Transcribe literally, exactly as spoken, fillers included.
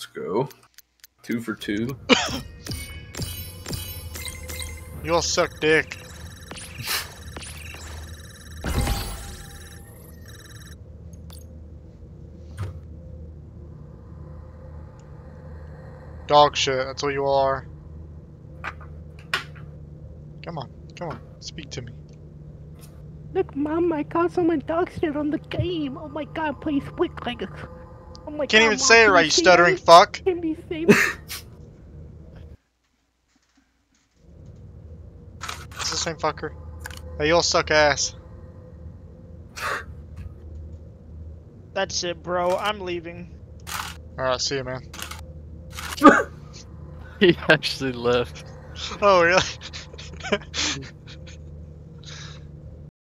go. Two for two. You all suck dick. Dog shit, that's what you all are. Come on, come on, speak to me. Look, Mom, I caught someone dog shit on the game. Oh my god, please quick, like, oh my god. Can't even Mom, say it can right, you see stuttering me? fuck. Can you see me? It's the same fucker. Hey, you all suck ass. That's it, bro. I'm leaving. Alright, see you, man. He actually left. Oh, really?